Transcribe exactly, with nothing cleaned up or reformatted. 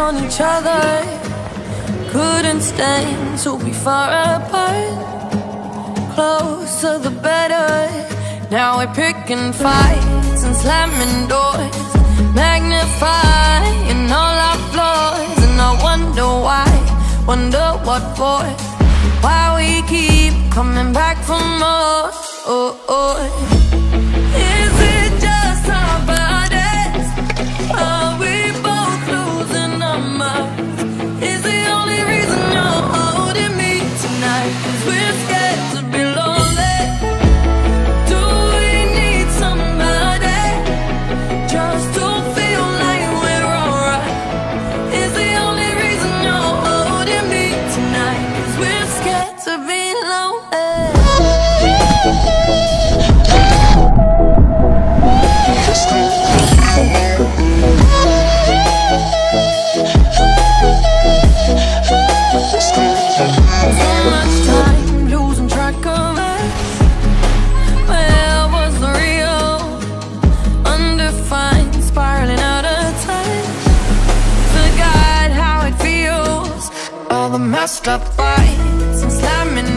on each other, couldn't stand to be far apart. Closer the better. Now we're picking fights and slamming doors, magnifying all our flaws. And I wonder why, wonder what for, why we keep coming back for more. Oh, oh. Is it just our bodies? Are we both losing our minds? Is the only reason you're holding me tonight 'cause we're scared to be lonely? Do we need somebody just to feel like we're alright? Is the only reason you're holding me tonight 'cause we're scared to be lonely? So much time losing track of us. Where was the real? Undefined, spiraling out of time. Forgot how it feels. All the messed up fights and slamming